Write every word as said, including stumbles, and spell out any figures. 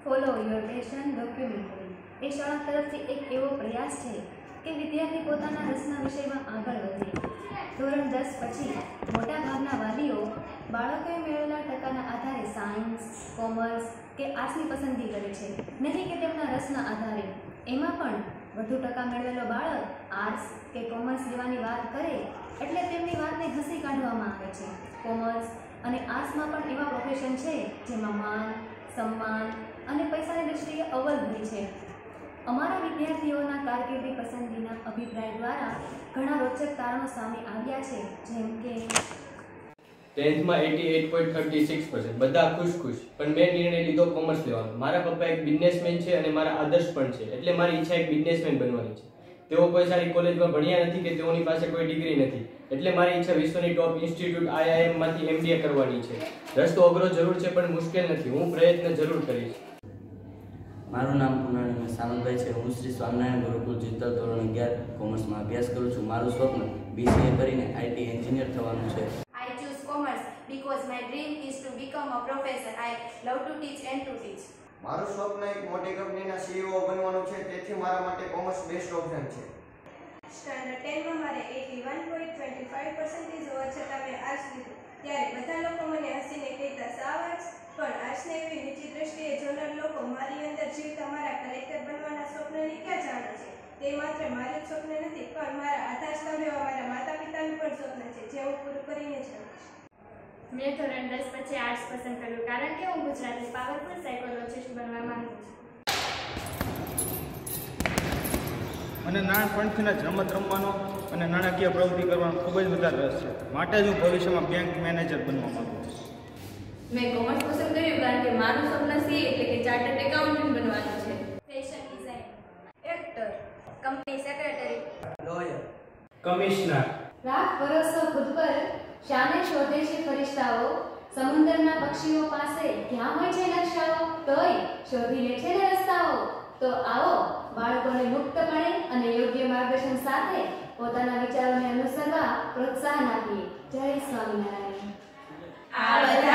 Follow your passion documentary એ શાળા તરફથી એક એવો પ્રયાસ છે કે વિદ્યાર્થી પોતાના રસના વિષયમાં આગળ વધે. ધોરણ દસ પછી મોટાભાગના વાલીઓ બાળકોએ મેળવેલા ટકાના આધારે સાયન્સ, કોમર્સ કે આર્ટ્સની પસંદગી કરે છે, નહીં કે તેમના રસના આધારે. એમાં પણ વધુ ટકા મેળવેલો બાળક આર્ટ્સ કે કોમર્સ લેવાની વાત કરે એટલે તેમની વાતને હસી કાઢવામાં આવે છે. કોમર્સ અને આર્ટ્સમાં પણ એવા પ્રોફેશન છે જેમાં માન, સન્માન અને પૈસાની દ્રષ્ટિએ અવ્વલ હોય છે. અમારા વિદ્યાર્થીઓના કારકિર્દી પસંદગીના અભિપ્રાય દ્વારા ઘણા રોચક તારણો સામે આવ્યા છે, જેમ કે ટેન્થમાં અઠ્યાસી પોઈન્ટ ત્રીસ છ પર્સન્ટ બધા ખુશ ખુશ, પણ મેં નિર્ણય લીધો કોમર્સ લેવાનો. મારા પપ્પા એક બિઝનેસમેન છે અને મારા આદર્શ પણ છે, એટલે મારી ઈચ્છા એક બિઝનેસમેન બનવાની છે. તેઓ કોઈ સારી કોલેજમાં ભણ્યા નથી કે તેઓની પાસે કોઈ ડિગ્રી નથી, એટલે મારી ઈચ્છા વિશ્વની ટોપ ઇન્સ્ટિટ્યૂટ આઈ આઈ એમ માંથી એમ બી એ કરવાની છે. રસ્તો અઘરો જરૂર છે પણ મુશ્કેલ નથી. હું પ્રયત્ન જરૂર કરીશ. મારું નામ પુનાણી સામંતભાઈ છે. હું શ્રી સ્વામિનારાયણ ગુરુકુળ જીતલ ધોરણ અગિયાર કોમર્સમાં અભ્યાસ કરું છું. મારું સ્વપ્ન બી સી એ કરીને આઈ ટી એન્જિનિયર થવાનું છે. I choose commerce because my dream is to become a professor. I love to teach and to teach. મારું સ્વપ્ન એક મોટી કંપનીના સી ઈ ઓ બનવાનું છે, તેથી મારા માટે કોમર્સ બેસ્ટ ઓપ્શન છે. સ્ટાન્ડર્ડ ટેન માં મારે એકાસી પોઈન્ટ બે પાંચ પર્સન્ટેજ હોવા છતાં મેં આર્ટ્સ લીધું. ત્યારે બધા લોકો મને હસીને કહેતા સાવ આર્ટ્સ, પણ આર્ટ્સને એવી નીચી દ્રષ્ટિએ જોનાર લોકો મારી અંદર જીવતા મારા કલેક્ટર બનવાના સ્વપ્નની ક્યાં જાણે છે. તે માત્ર મારું જ સ્વપ્ન નથી, પણ મારા આધારસ્તંભ એવા મારા માતા પિતાનું પણ સ્વપ્ન છે, જે હું પૂરું કરીને જ રહીશ. મેં ધોરણ દસ પછી આર્ટ્સ પસંદ કર્યું કારણ કે હું ગુજરાતી પાવરફુલ સાયકોલોજીસ્ટ બનવા માંગુ છું. મને નાનપણથી જ રમત રમવાનો અને નાણાકીય પ્રવૃત્તિ કરવાનો ખૂબ જ વધારે રસ છે, માટે જ હું ભવિષ્યમાં બેંક મેનેજર બનવા માંગુ છું. મેં કોમર્સ પસંદ કર્યું કારણ કે મારું સપના સી એટલે કે ચાર્ટર્ડ એકાઉન્ટન્ટ બનવાનું છે. Fashion design, actor, company secretary, lawyer, commissioner. રાખ ભરોસો ખુદ પર શાને શોધે છે ફરિશ્તાઓ, સમુદ્રના પક્ષીઓ પાસે ક્યાં હોય છે નકશાઓ, તોય શોધી લે છે ને રસ્તાઓ. તો આવો બાળકોને મુક્તપણે અને યોગ્ય માર્ગદર્શન સાથે પોતાના વિચારોને અનુસરવા પ્રોત્સાહન આપીએ. જય સ્વામિનારાયણ. આ બધા